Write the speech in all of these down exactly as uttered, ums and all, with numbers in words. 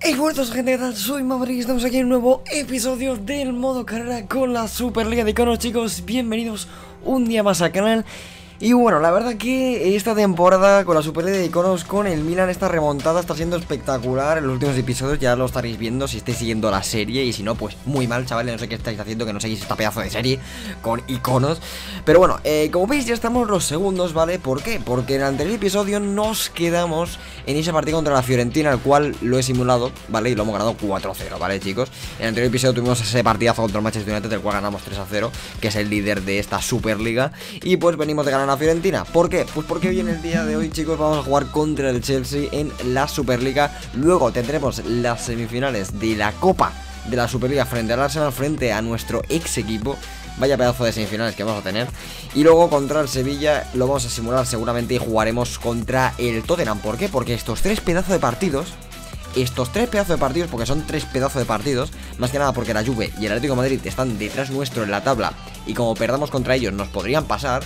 Hey, buenas gente, ¿qué tal? Soy Maverick y estamos aquí en un nuevo episodio del modo carrera con la Superliga de Iconos, chicos. Bienvenidos un día más al canal. Y bueno, la verdad que esta temporada con la Superliga de Iconos, con el Milan, esta remontada está siendo espectacular. En los últimos episodios ya lo estaréis viendo si estáis siguiendo la serie. Y si no, pues muy mal, chavales, no sé qué estáis haciendo, que no seguís esta pedazo de serie con Iconos. Pero bueno, eh, como veis ya estamos los segundos, ¿vale? ¿Por qué? Porque en el anterior episodio nos quedamos en esa partida contra la Fiorentina, el cual lo he simulado, ¿vale? Y lo hemos ganado cuatro cero, ¿vale, chicos? En el anterior episodio tuvimos ese partidazo contra el Manchester United, del cual ganamos tres a cero, que es el líder de esta Superliga. Y pues venimos de ganar a Fiorentina. ¿Por qué? Pues porque hoy en el día de hoy, chicos, vamos a jugar contra el Chelsea en la Superliga. Luego tendremos las semifinales de la Copa de la Superliga frente al Arsenal, frente a nuestro ex equipo. Vaya pedazo de semifinales que vamos a tener. Y luego contra el Sevilla lo vamos a simular seguramente y jugaremos contra el Tottenham. ¿Por qué? Porque estos tres pedazos de partidos Estos tres pedazos de partidos, porque son tres pedazos de partidos, más que nada porque la Juve y el Atlético de Madrid están detrás nuestro en la tabla, y como perdamos contra ellos nos podrían pasar.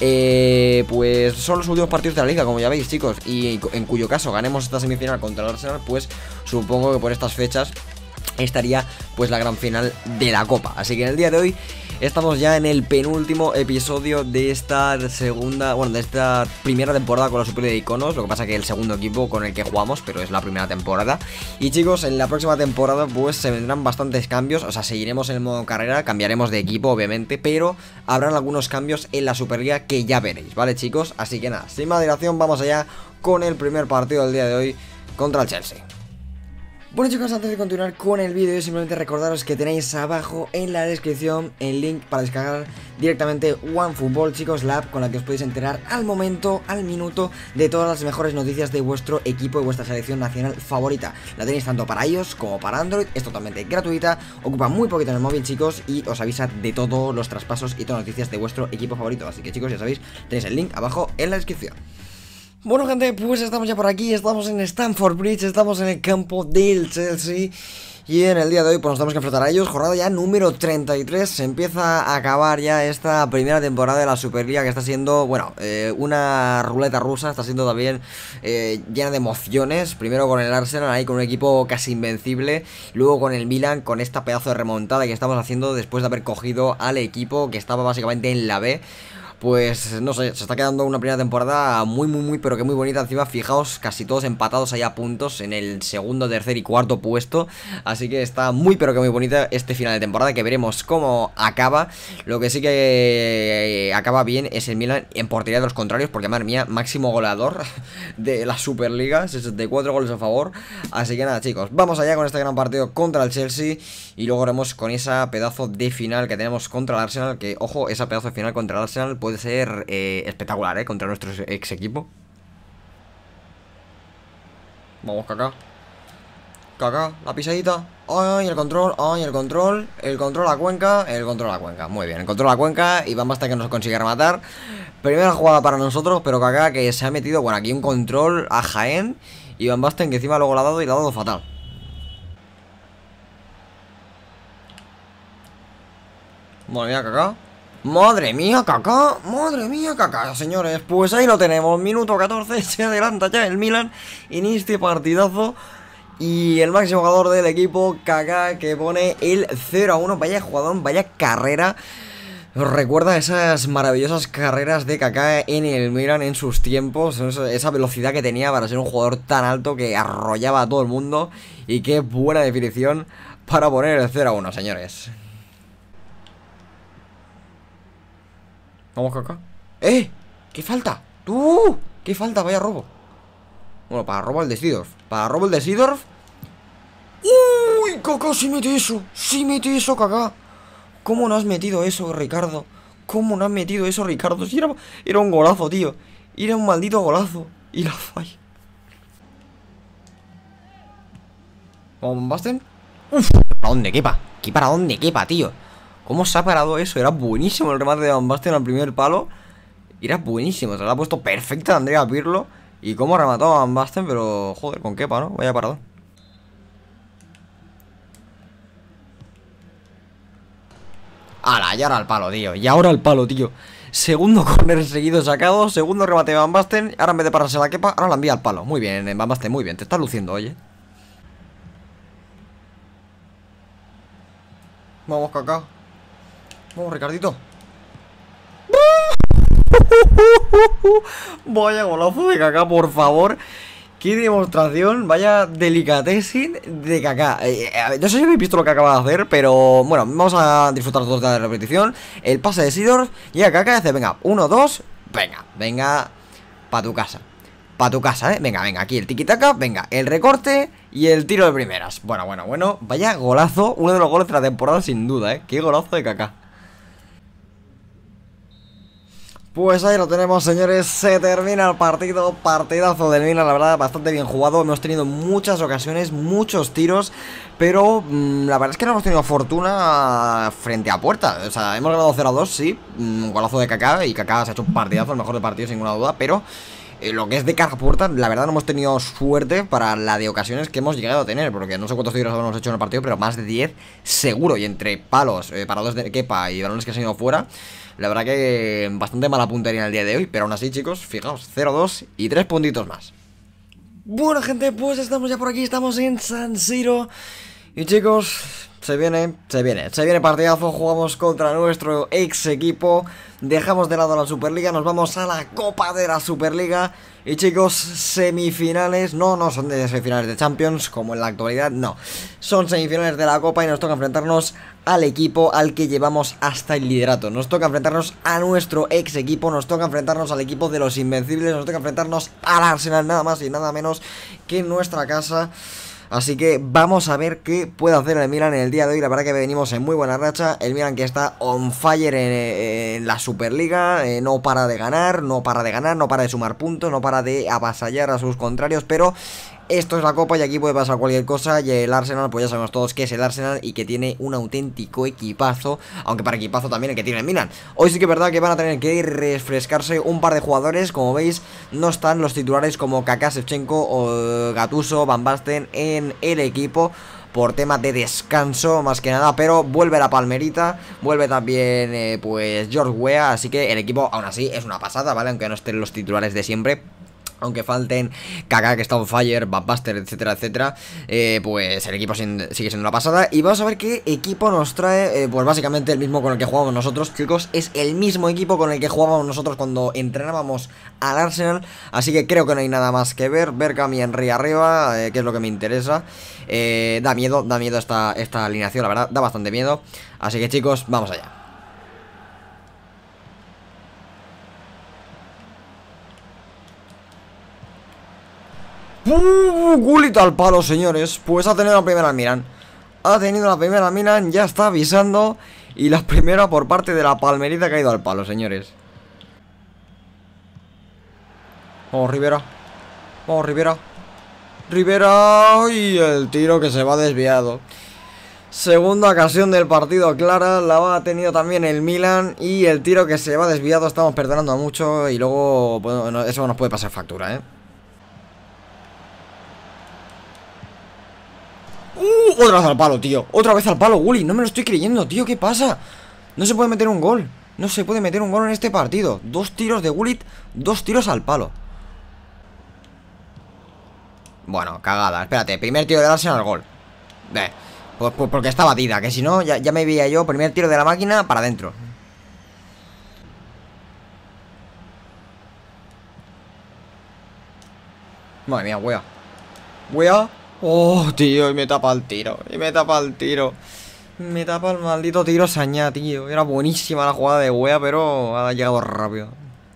Eh, pues son los últimos partidos de la liga, como ya veis, chicos. Y en cuyo caso ganemos esta semifinal contra el Arsenal, pues supongo que por estas fechas estaría pues la gran final de la Copa. Así que en el día de hoy estamos ya en el penúltimo episodio de esta segunda, bueno, de esta primera temporada con la Superliga de Iconos. Lo que pasa que el segundo equipo con el que jugamos, pero es la primera temporada. Y chicos, en la próxima temporada pues se vendrán bastantes cambios. O sea, seguiremos en el modo carrera, cambiaremos de equipo obviamente, pero habrán algunos cambios en la Superliga que ya veréis, ¿vale, chicos? Así que nada, sin más dilación, vamos allá con el primer partido del día de hoy contra el Chelsea. Bueno, chicos, antes de continuar con el vídeo, simplemente recordaros que tenéis abajo en la descripción el link para descargar directamente OneFootball, chicos, la app con la que os podéis enterar al momento, al minuto, de todas las mejores noticias de vuestro equipo y vuestra selección nacional favorita. La tenéis tanto para iOS como para Android, es totalmente gratuita, ocupa muy poquito en el móvil, chicos, y os avisa de todos los traspasos y todas las noticias de vuestro equipo favorito. Así que, chicos, ya sabéis, tenéis el link abajo en la descripción. Bueno, gente, pues estamos ya por aquí, estamos en Stamford Bridge, estamos en el campo del Chelsea. Y en el día de hoy pues nos tenemos que enfrentar a ellos. Jornada ya número treinta y tres. Se empieza a acabar ya esta primera temporada de la Superliga, que está siendo, bueno, eh, una ruleta rusa. Está siendo también eh, llena de emociones. Primero con el Arsenal, ahí con un equipo casi invencible. Luego con el Milan, con esta pedazo de remontada que estamos haciendo después de haber cogido al equipo que estaba básicamente en la B. Pues no sé, se está quedando una primera temporada muy muy muy pero que muy bonita. Encima fijaos, casi todos empatados ahí a puntos en el segundo, tercer y cuarto puesto. Así que está muy pero que muy bonita este final de temporada, que veremos cómo acaba. Lo que sí que acaba bien es el Milan en portería de los contrarios, porque madre mía, máximo goleador de la Superliga, sesenta y cuatro goles a favor. Así que nada, chicos, vamos allá con este gran partido contra el Chelsea. Y luego haremos con esa pedazo de final que tenemos contra el Arsenal, que ojo, esa pedazo de final contra el Arsenal puede ser eh, espectacular, ¿eh? Contra nuestro ex equipo. Vamos, Kaká. Kaká, la pisadita. Ay, el control, ay, el control. El control a Cuenca, el control a Cuenca. Muy bien, el control a Cuenca. Y Van Basten que nos consigue rematar. Primera jugada para nosotros, pero Kaká que se ha metido, bueno, aquí un control a Jaén. Y Van Basten que encima luego le ha dado y le ha dado fatal. Madre mía, Kaká. Madre mía, Kaká. Madre mía, Kaká, señores. Pues ahí lo tenemos. Minuto catorce. Se adelanta ya el Milan en este partidazo. Y el máximo jugador del equipo, Kaká, que pone el cero a uno. Vaya jugador, vaya carrera. Os recuerda esas maravillosas carreras de Kaká en el Milan en sus tiempos. Esa velocidad que tenía para ser un jugador tan alto que arrollaba a todo el mundo. Y qué buena definición para poner el cero a uno, señores. Vamos, Kaká. ¡Eh! ¿Qué falta? ¡Tú! ¿Qué falta? Vaya robo. Bueno, para robo el de Seedorf. Para robo el de Seedorf. ¡Uy! Kaká, sí mete eso. Sí mete eso, Kaká. ¿Cómo no has metido eso, Ricardo? ¿Cómo no has metido eso, Ricardo? Si era, era un golazo, tío. Era un maldito golazo. Y la falla. ¿Vamos, Van Basten? ¡Uf! ¿Para dónde quepa? ¿Qué para dónde quepa, tío? ¿Cómo se ha parado eso? Era buenísimo el remate de Van Basten al primer palo. Era buenísimo, se lo ha puesto perfecta Andrea Pirlo. Y cómo ha rematado a Van Basten, pero joder, con Kepa, ¿no? Vaya parado. ¡Hala! Y ahora al palo, tío. Y ahora al palo, tío. Segundo córner seguido sacado. Segundo remate de Van Basten. Ahora en vez de pararse la Kepa, ahora la envía al palo. Muy bien, Van Basten, muy bien. Te estás luciendo, oye. Vamos, Kaká. Vamos, Ricardito. Vaya golazo de Kaká, por favor. Qué demostración, vaya delicatessen de Kaká. eh, eh, No sé si habéis visto lo que acaba de hacer, pero bueno, vamos a disfrutar todos de la repetición. El pase de Seedorf, llega Kaká y hace, venga, uno, dos, venga, venga, pa' tu casa. Pa' tu casa, eh, venga, venga, aquí el tiki-taka, venga, el recorte y el tiro de primeras. Bueno, bueno, bueno, vaya golazo, uno de los goles de la temporada sin duda, eh. Qué golazo de Kaká. Pues ahí lo tenemos, señores, se termina el partido, partidazo del Milan, la verdad, bastante bien jugado. Hemos tenido muchas ocasiones, muchos tiros, pero mmm, la verdad es que no hemos tenido fortuna frente a puerta. O sea, hemos ganado cero a dos, sí, un golazo de Kaká, y Kaká se ha hecho un partidazo, el mejor de partido sin ninguna duda, pero eh, lo que es de cara a puerta, la verdad no hemos tenido suerte para la de ocasiones que hemos llegado a tener, porque no sé cuántos tiros hemos hecho en el partido, pero más de diez seguro, y entre palos, eh, parados de Kepa y balones que se han ido fuera. La verdad que bastante mala puntería en el día de hoy, pero aún así, chicos, fijaos, cero dos y tres puntitos más. Bueno, gente, pues estamos ya por aquí, estamos en San Siro. Y chicos, se viene, se viene, se viene partidazo, jugamos contra nuestro ex equipo. Dejamos de lado la Superliga, nos vamos a la Copa de la Superliga. Y chicos, semifinales, no, no son de semifinales de Champions como en la actualidad, no. Son semifinales de la Copa y nos toca enfrentarnos al equipo al que llevamos hasta el liderato. Nos toca enfrentarnos a nuestro ex equipo, nos toca enfrentarnos al equipo de los Invencibles, nos toca enfrentarnos al Arsenal, nada más y nada menos que en nuestra casa. Así que vamos a ver qué puede hacer el Milan en el día de hoy. La verdad que venimos en muy buena racha. El Milan que está on fire en, en la Superliga, eh, no para de ganar, no para de ganar, no para de sumar puntos, no para de avasallar a sus contrarios, pero esto es la Copa y aquí puede pasar cualquier cosa. Y el Arsenal, pues ya sabemos todos que es el Arsenal y que tiene un auténtico equipazo, aunque para equipazo también el que tiene el Milan. Hoy sí que es verdad que van a tener que refrescarse un par de jugadores. Como veis, no están los titulares como Kaká, Shevchenko o Gattuso, Van Basten en el equipo por temas de descanso más que nada, pero vuelve la Palmerita, vuelve también eh, pues George Weah, así que el equipo aún así es una pasada, ¿vale? Aunque no estén los titulares de siempre, aunque falten Kaká, que está on fire, Van Basten, etcétera, etcétera, eh, pues el equipo sigue siendo una pasada. Y vamos a ver qué equipo nos trae, eh, pues básicamente el mismo con el que jugamos nosotros, chicos. Es el mismo equipo con el que jugábamos nosotros cuando entrenábamos al Arsenal. Así que creo que no hay nada más que ver. Bergkamp y Henry arriba, eh, que es lo que me interesa. eh, Da miedo, da miedo esta, esta alineación, la verdad, da bastante miedo. Así que chicos, vamos allá. Uh, Gullit al palo, señores. Pues ha tenido la primera al Milan. Ha tenido la primera al Milan, ya está avisando. Y la primera por parte de la Palmerita que ha ido al palo, señores. Vamos, Rivera. Vamos, Rivera. Rivera. Y el tiro que se va desviado. Segunda ocasión del partido clara, la ha tenido también el Milan. Y el tiro que se va desviado, estamos perdonando mucho. Y luego, bueno, eso nos puede pasar factura, eh. Uh, otra vez al palo, tío. Otra vez al palo, Gullit. No me lo estoy creyendo, tío. ¿Qué pasa? No se puede meter un gol. No se puede meter un gol en este partido. Dos tiros de Gullit, dos tiros al palo. Bueno, cagada. Espérate, primer tiro del Arsenal al gol. Ve, pues, pues porque está batida. Que si no, ya, ya me veía yo. Primer tiro de la máquina para adentro. Madre mía, wea. Wea. Oh, tío, y me tapa el tiro. Y me tapa el tiro. Me tapa el maldito tiro Sañá, tío. Era buenísima la jugada de Weah, pero ha llegado rápido.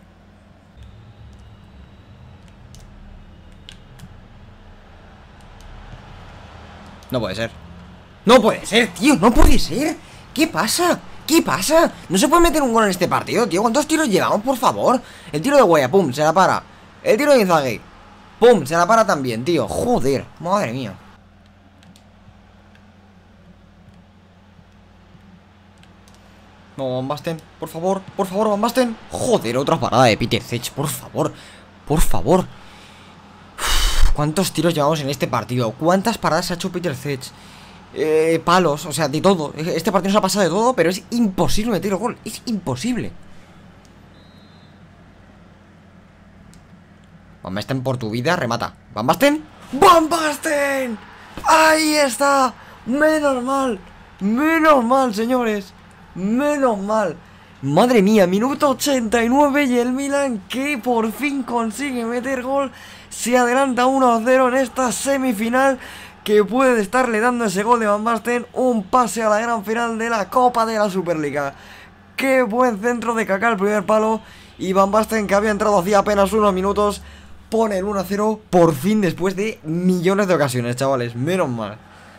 No puede ser. No puede ser, tío. No puede ser. ¿Qué pasa? ¿Qué pasa? No se puede meter un gol en este partido, tío. ¿Cuántos tiros llevamos, por favor? El tiro de Weah, pum, se la para. El tiro de Inzaghi, pum, se la para también, tío. Joder, madre mía. No, Van Basten, por favor, por favor, Van Basten. Joder, otra parada de Peter Cech, por favor. Por favor. Uf, ¿cuántos tiros llevamos en este partido? ¿Cuántas paradas ha hecho Peter Cech? Eh, palos, o sea, de todo. Este partido nos ha pasado de todo, pero es imposible meter el gol. Es imposible. Van Basten, por tu vida, remata. ¿Van Basten? ¡Van Basten! ¡Ahí está! Menos mal. Menos mal, señores. Menos mal. Madre mía, minuto ochenta y nueve y el Milan, que por fin consigue meter gol, se adelanta uno a cero en esta semifinal, que puede estarle dando ese gol de Van Basten un pase a la gran final de la Copa de la Superliga. Qué buen centro de Kaká al primer palo, y Van Basten, que había entrado hacía apenas unos minutos, pone el uno a cero por fin después de millones de ocasiones, chavales. Menos mal.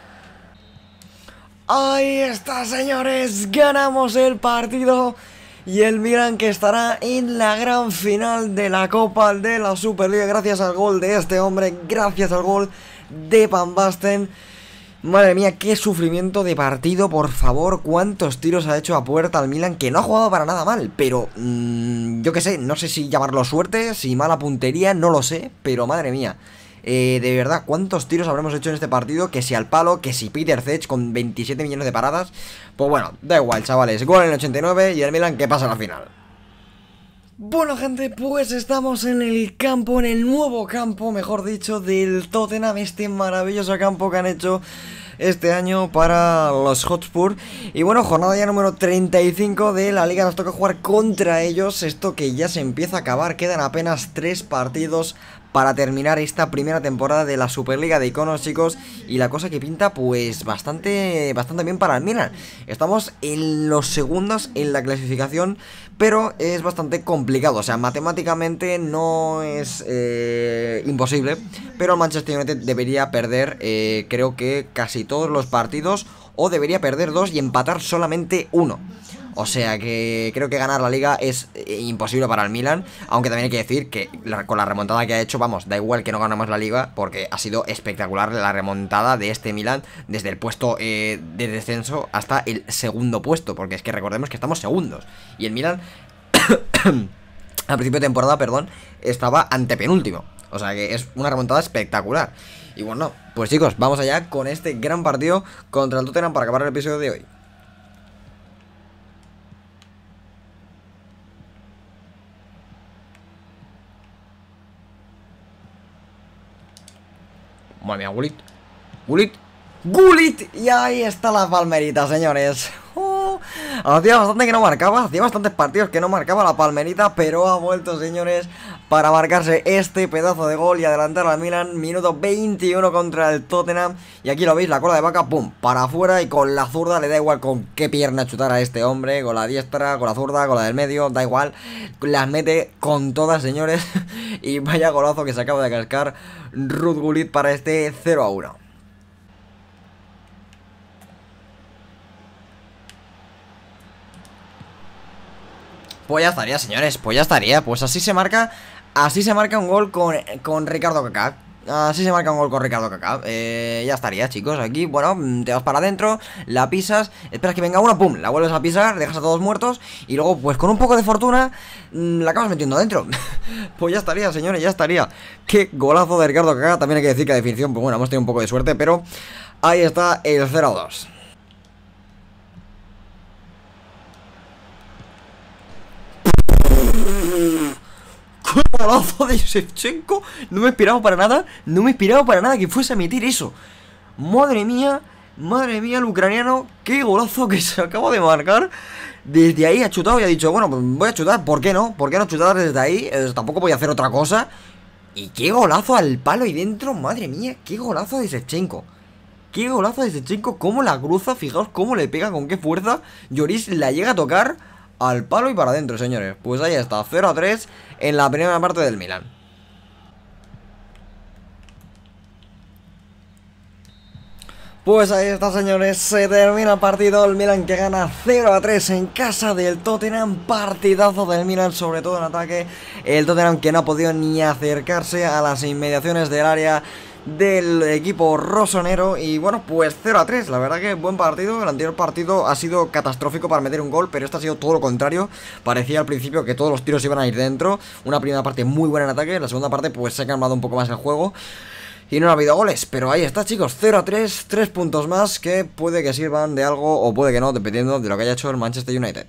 Ahí está, señores, ganamos el partido y el Milan, que estará en la gran final de la Copa de la Superliga gracias al gol de este hombre, gracias al gol de Van Basten. Madre mía, qué sufrimiento de partido, por favor. Cuántos tiros ha hecho a puerta al Milan, que no ha jugado para nada mal, pero mmm, yo qué sé, no sé si llamarlo suerte, si mala puntería, no lo sé, pero madre mía. Eh, de verdad, ¿cuántos tiros habremos hecho en este partido? Que si al palo, que si Peter Cech con veintisiete millones de paradas. Pues bueno, da igual, chavales. Gol en el ochenta y nueve y el Milan que pasa a la final. Bueno, gente, pues estamos en el campo, en el nuevo campo, mejor dicho, del Tottenham. Este maravilloso campo que han hecho este año para los Hotspur. Y bueno, jornada ya número treinta y cinco de la liga. Nos toca jugar contra ellos. Esto que ya se empieza a acabar. Quedan apenas tres partidos para terminar esta primera temporada de la Superliga de Iconos, chicos. Y la cosa que pinta, pues bastante bastante bien para el Milan. Estamos en los segundos en la clasificación, pero es bastante complicado. O sea, matemáticamente no es eh, imposible, pero el Manchester United debería perder, eh, creo que casi todos los partidos, o debería perder dos y empatar solamente uno. O sea que creo que ganar la liga es eh, imposible para el Milan. Aunque también hay que decir que la, con la remontada que ha hecho, vamos, da igual que no ganemos la liga, porque ha sido espectacular la remontada de este Milan desde el puesto eh, de descenso hasta el segundo puesto. Porque es que recordemos que estamos segundos y el Milan al principio de temporada, perdón, estaba antepenúltimo. O sea que es una remontada espectacular. Y bueno, pues chicos, vamos allá con este gran partido contra el Tottenham para acabar el episodio de hoy. Madre mía, Gullit. Gullit. Gullit. Y ahí está la palmerita, señores. Oh, hacía bastante que no marcaba. Hacía bastantes partidos que no marcaba la palmerita, pero ha vuelto, señores, para marcarse este pedazo de gol y adelantar al Milan. Minuto veintiuno contra el Tottenham. Y aquí lo veis, la cola de vaca, pum, para afuera. Y con la zurda, le da igual con qué pierna chutar a este hombre. Con la diestra, con la zurda, con la del medio, da igual. Las mete con todas, señores. Y vaya golazo que se acaba de cascar Ruud Gullit para este cero a uno. Pues ya estaría, señores, pues ya estaría. Pues así se marca, así se marca un gol con, con Ricardo Kaká. Así se marca un gol con Ricardo Kaká. eh, Ya estaría, chicos, aquí, bueno, te vas para adentro, la pisas, esperas que venga una, pum, la vuelves a pisar, dejas a todos muertos. Y luego, pues con un poco de fortuna, la acabas metiendo dentro. Pues ya estaría, señores, ya estaría. Qué golazo de Ricardo Kaká. También hay que decir que a definición, pues bueno, hemos tenido un poco de suerte, pero ahí está el cero a dos. ¡Qué golazo de Shevchenko! No me esperaba para nada, no me esperaba para nada que fuese a meter eso. Madre mía, madre mía, el ucraniano, qué golazo que se acaba de marcar. Desde ahí ha chutado y ha dicho, bueno, pues voy a chutar, ¿por qué no? ¿Por qué no chutar desde ahí? Eh, tampoco voy a hacer otra cosa. Y qué golazo al palo y dentro, madre mía, qué golazo de Shevchenko. Qué golazo de Shevchenko, cómo la cruza, fijaos cómo le pega, con qué fuerza. Lloris la llega a tocar al palo y para adentro, señores. Pues ahí está, cero a tres en la primera parte del Milan. Pues ahí está, señores, se termina el partido. El Milan que gana cero a tres en casa del Tottenham. Partidazo del Milan, sobre todo en ataque. El Tottenham que no ha podido ni acercarse a las inmediaciones del área del equipo rosonero. Y bueno, pues cero a tres, la verdad que buen partido. El anterior partido ha sido catastrófico para meter un gol, pero este ha sido todo lo contrario. Parecía al principio que todos los tiros iban a ir dentro. Una primera parte muy buena en ataque, la segunda parte pues se ha calmado un poco más el juego y no ha habido goles, pero ahí está, chicos, cero a tres, tres puntos más que puede que sirvan de algo o puede que no, dependiendo de lo que haya hecho el Manchester United.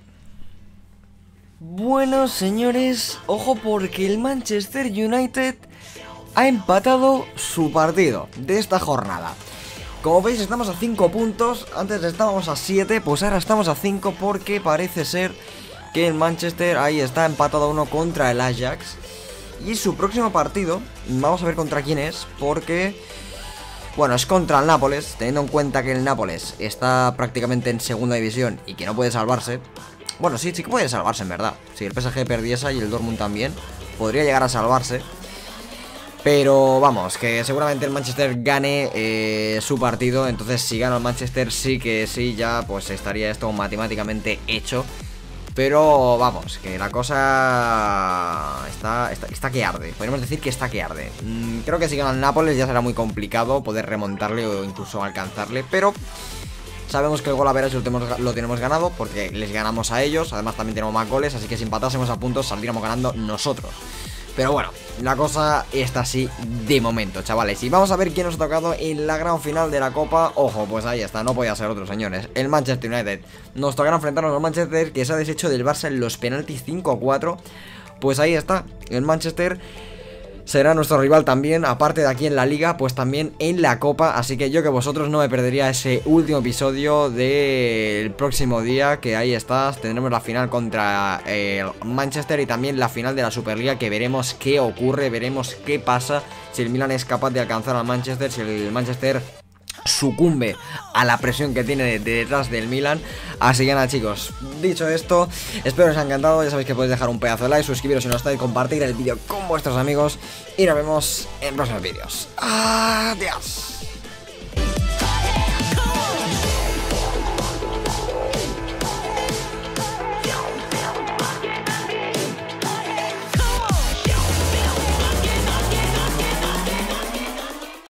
Bueno, señores, ojo porque el Manchester United ha empatado su partido de esta jornada. Como veis estamos a cinco puntos. Antes estábamos a siete, pues ahora estamos a cinco porque parece ser que el Manchester ahí está empatado a uno contra el Ajax. Y su próximo partido, vamos a ver contra quién es, porque... bueno, es contra el Nápoles, teniendo en cuenta que el Nápoles está prácticamente en segunda división y que no puede salvarse. Bueno, sí, sí que puede salvarse en verdad. Si el P S G perdiese y el Dortmund también, podría llegar a salvarse. Pero vamos, que seguramente el Manchester gane eh, su partido. Entonces si gana el Manchester sí que sí, ya pues estaría esto matemáticamente hecho. Pero vamos, que la cosa está, está, está que arde. Podríamos decir que está que arde. mm, Creo que si gana el Nápoles ya será muy complicado poder remontarle o incluso alcanzarle. Pero sabemos que el gol a veras lo tenemos, lo tenemos ganado, porque les ganamos a ellos. Además también tenemos más goles, así que si empatásemos a puntos saldríamos ganando nosotros. Pero bueno, la cosa está así de momento, chavales. Y vamos a ver quién nos ha tocado en la gran final de la Copa. Ojo, pues ahí está, no podía ser otro, señores. El Manchester United. Nos tocará enfrentarnos al Manchester, que se ha deshecho del Barça en los penaltis cinco a cuatro. Pues ahí está, el Manchester será nuestro rival también, aparte de aquí en la Liga, pues también en la Copa. Así que yo que vosotros no me perdería ese último episodio del próximo día, que ahí está, tendremos la final contra el Manchester y también la final de la Superliga, que veremos qué ocurre, veremos qué pasa, si el Milan es capaz de alcanzar al Manchester, si el Manchester sucumbe a la presión que tiene de, de detrás del Milan. Así que nada, chicos, dicho esto, espero que os haya encantado. Ya sabéis que podéis dejar un pedazo de like, suscribiros si no estáis, compartir el vídeo con vuestros amigos y nos vemos en próximos vídeos. Adiós.